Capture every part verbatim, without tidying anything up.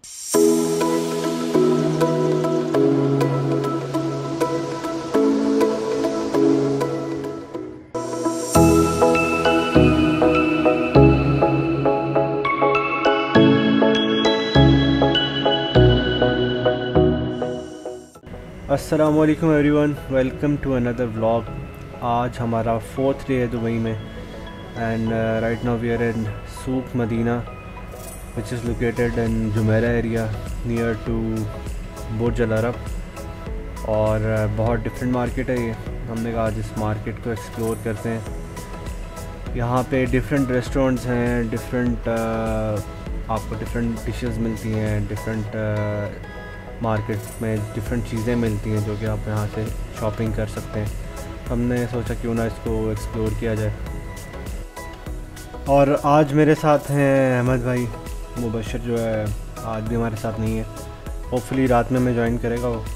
अस्सलाम वालेकुम everyone, welcome to another vlog. आज हमारा फोर्थ डे है दुबई में and right now we are in souk Madinat which is located in Jumeirah area near to Burj Al Arab. और uh, बहुत different market है ये। हमने कहा आज इस मार्केट को एक्सप्लोर करते हैं। यहाँ पे डिफरेंट रेस्टोरेंट्स हैं, डिफरेंट uh, आपको डिफरेंट डिशेस मिलती हैं, डिफरेंट मार्केट में डिफरेंट चीज़ें मिलती हैं जो कि आप यहाँ से शॉपिंग कर सकते हैं। हमने सोचा क्यों ना इसको एक्सप्लोर किया जाए। और आज मेरे साथ हैं अहमद भाई। मुबशर जो है आज भी हमारे साथ नहीं है, होपफुली रात में हमें ज्वाइन करेगा वो।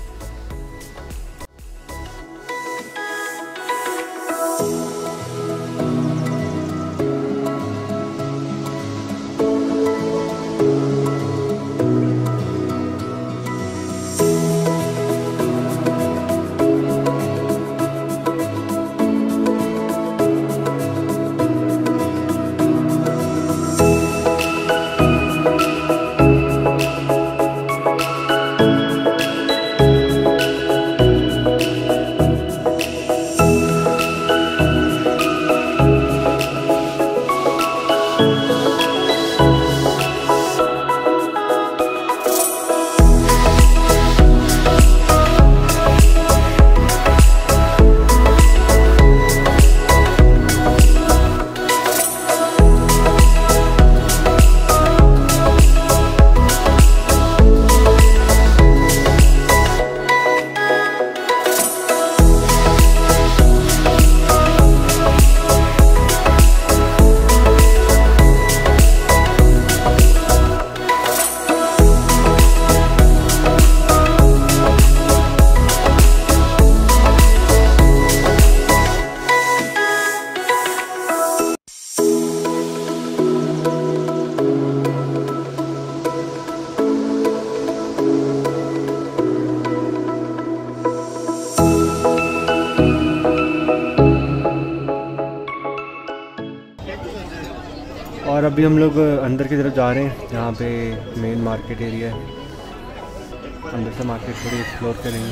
और अभी हम लोग अंदर की तरफ जा रहे हैं जहाँ पे मेन मार्केट एरिया है। अंदर से मार्केट थोड़ी एक्सप्लोर करेंगे।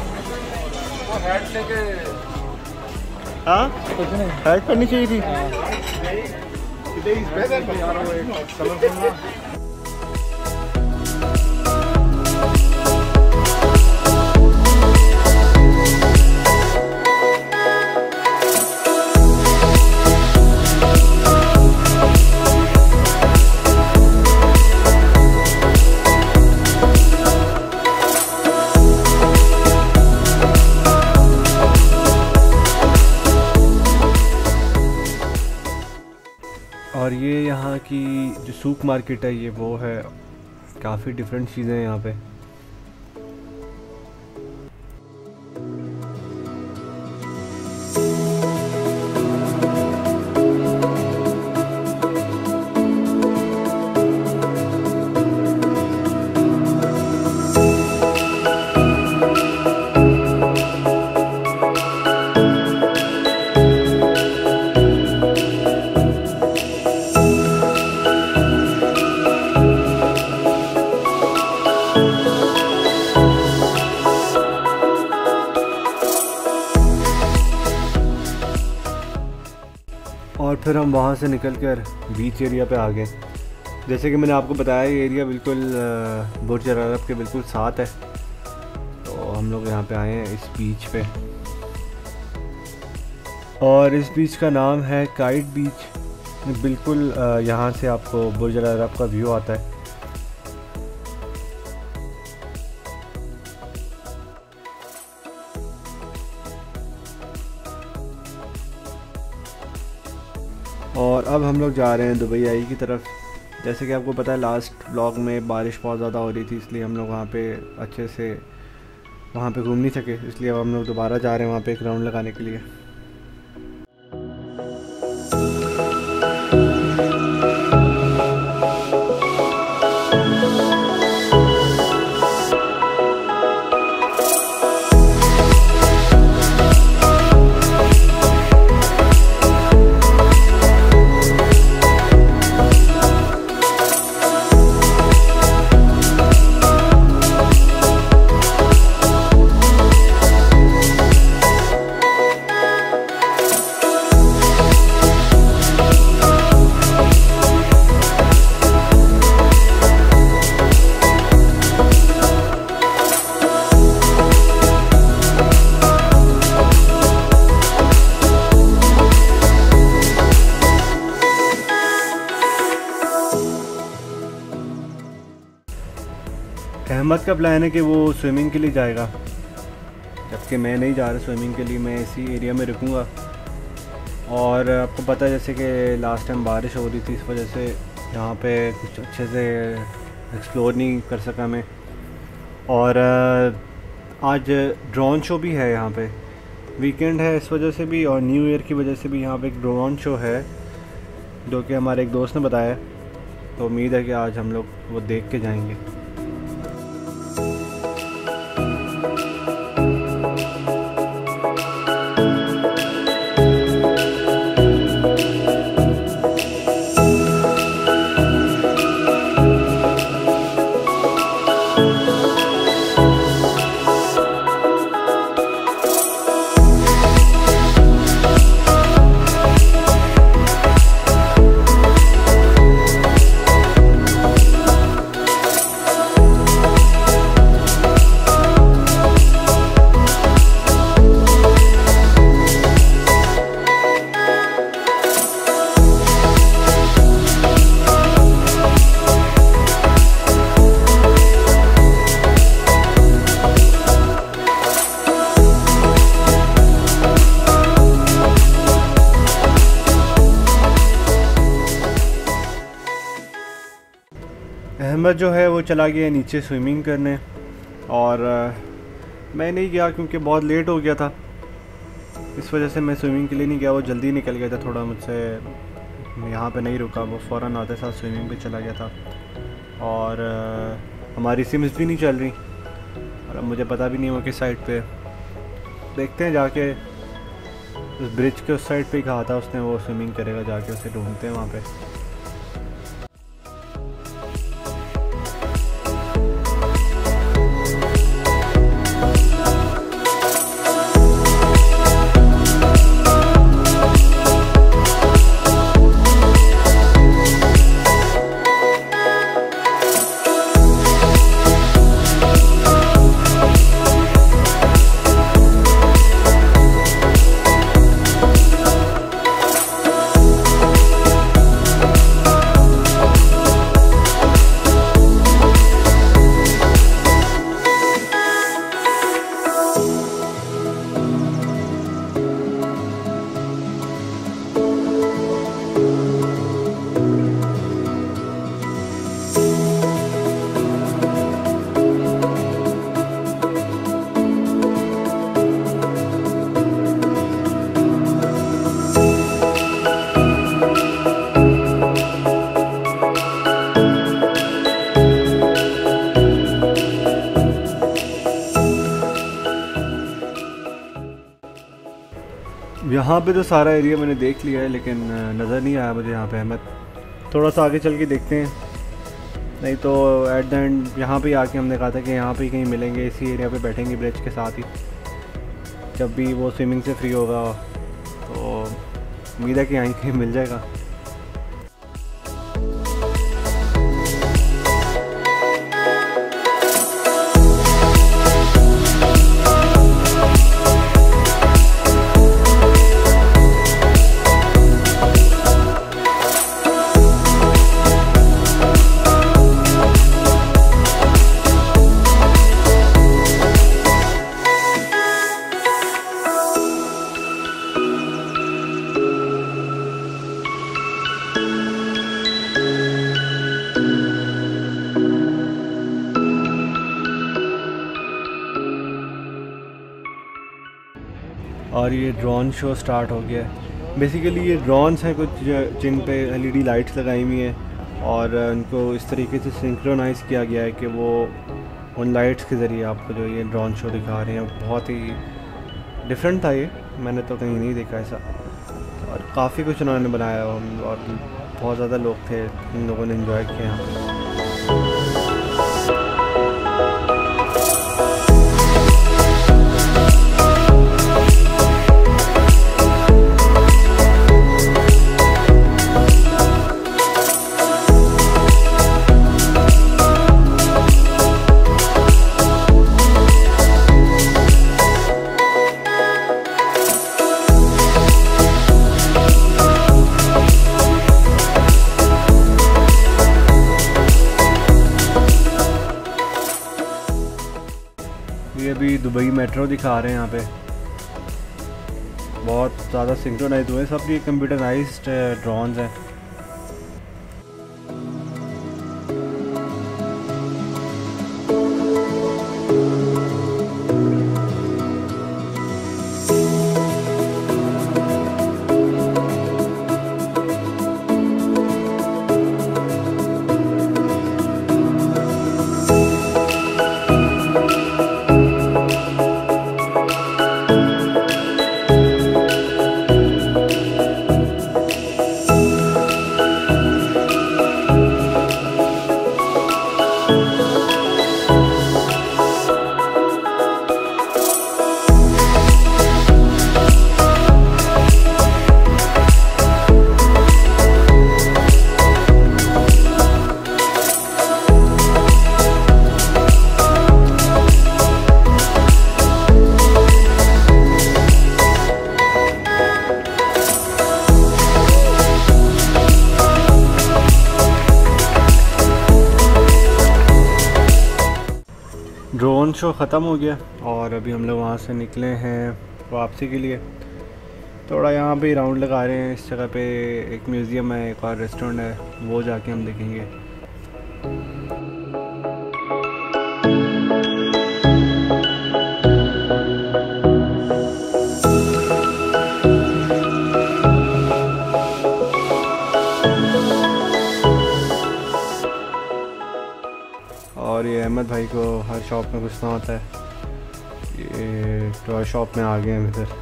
हाँ हेल्प करनी चाहिए थी। और ये यहाँ की जो सूक मार्केट है ये वो है, काफ़ी डिफरेंट चीज़ें हैं यहाँ पे। और फिर हम वहाँ से निकल कर बीच एरिया पे आ गए। जैसे कि मैंने आपको बताया ये एरिया बिल्कुल बुर्ज अल अरब के बिल्कुल साथ है। तो हम लोग यहाँ पे आए हैं इस बीच पे, और इस बीच का नाम है काइट बीच। बिल्कुल यहाँ से आपको बुर्ज अल अरब का व्यू आता है। और अब हम लोग जा रहे हैं दुबई आई की तरफ। जैसे कि आपको पता है लास्ट ब्लॉग में बारिश बहुत ज़्यादा हो रही थी, इसलिए हम लोग वहाँ पे अच्छे से वहाँ पे घूम नहीं सके, इसलिए अब हम लोग दोबारा जा रहे हैं वहाँ पे एक राउंड लगाने के लिए। अहमद का प्लान है कि वो स्विमिंग के लिए जाएगा, जबकि मैं नहीं जा रहा स्विमिंग के लिए, मैं इसी एरिया में रुकूँगा। और आपको पता है जैसे कि लास्ट टाइम बारिश हो रही थी, इस वजह से यहाँ पे कुछ अच्छे से एक्सप्लोर नहीं कर सका मैं। और आज ड्रोन शो भी है यहाँ पे, वीकेंड है इस वजह से भी, और न्यू ईयर की वजह से भी यहाँ पे एक ड्रोन शो है जो कि हमारे एक दोस्त ने बताया। तो उम्मीद है कि आज हम लोग वो देख के जाएंगे। अहमद जो है वो चला गया नीचे स्विमिंग करने, और मैं नहीं गया क्योंकि बहुत लेट हो गया था, इस वजह से मैं स्विमिंग के लिए नहीं गया। वो जल्दी निकल गया था थोड़ा मुझसे, यहाँ पे नहीं रुका, वो फ़ौरन आते साथ स्विमिंग पे चला गया था। और हमारी सिम्स भी नहीं चल रही, और अब मुझे पता भी नहीं वो किस साइड पे। देखते हैं जाके, उस ब्रिज के उस साइड पे ही कहा था उसने वो स्विमिंग करेगा, जाके उसे ढूंढते हैं वहाँ पे। यहाँ पे तो सारा एरिया मैंने देख लिया है, लेकिन नज़र नहीं आया मुझे यहाँ पे अहमद। थोड़ा सा आगे चल के देखते हैं, नहीं तो एट द एंड यहाँ पे आके हमने कहा था कि यहाँ पे कहीं मिलेंगे, इसी एरिया पे बैठेंगे ब्रिज के साथ ही। जब भी वो स्विमिंग से फ्री होगा तो उम्मीद है कि यहीं कहीं मिल जाएगा। और ये ड्रोन शो स्टार्ट हो गया है। बेसिकली ये ड्रोन्स हैं कुछ जिन पे एलईडी लाइट्स लगाई हुई हैं, और उनको इस तरीके से सिंक्रोनाइज़ किया गया है कि वो उन लाइट्स के ज़रिए आपको जो ये ड्रोन शो दिखा रहे हैं। बहुत ही डिफरेंट था ये, मैंने तो कहीं नहीं देखा ऐसा, और काफ़ी कुछ उन्होंने बनाया, और बहुत ज़्यादा लोग थे, इन लोगों ने इन्जॉय किया यहाँ पर। ये अभी दुबई मेट्रो दिखा रहे हैं यहाँ पे, बहुत ज़्यादा सिंक्रोनाइज हुए सब, ये कंप्यूटराइज्ड ड्रोन्स हैं। ड्रोन शो ख़त्म हो गया और अभी हम लोग वहाँ से निकले हैं वापसी के लिए। थोड़ा यहाँ पे राउंड लगा रहे हैं, इस जगह पे एक म्यूज़ियम है, एक और रेस्टोरेंट है, वो जाके हम देखेंगे। और ये अहमद भाई को हर शॉप में घुसना होता है, ये टॉय शॉप में आ गए हैं इधर।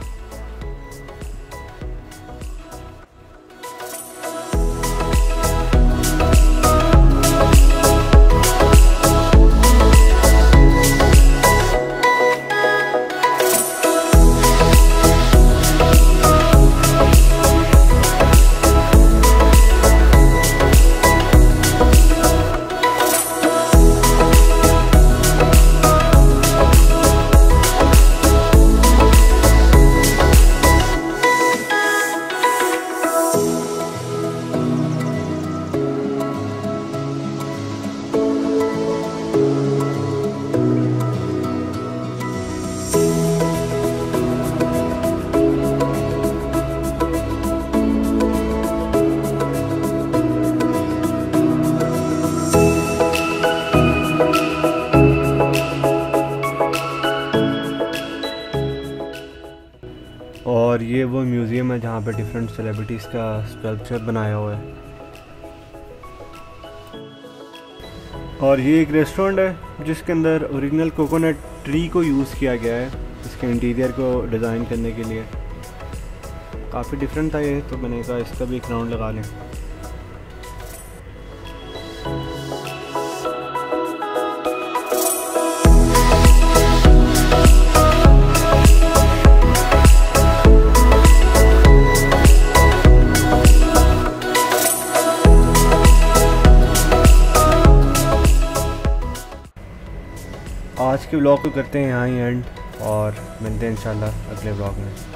और ये वो म्यूज़ियम है जहाँ पे डिफरेंट सेलिब्रिटीज़ का स्कल्पचर बनाया हुआ है। और ये एक रेस्टोरेंट है जिसके अंदर ओरिजिनल कोकोनट ट्री को यूज़ किया गया है इसके इंटीरियर को डिज़ाइन करने के लिए। काफ़ी डिफरेंट था ये, तो मैंने कहा इसका भी एक राउंड लगा लें। आज के व्लॉग को करते हैं यहाँ ही एंड और मिलते हैं इंशाल्लाह अगले व्लॉग में।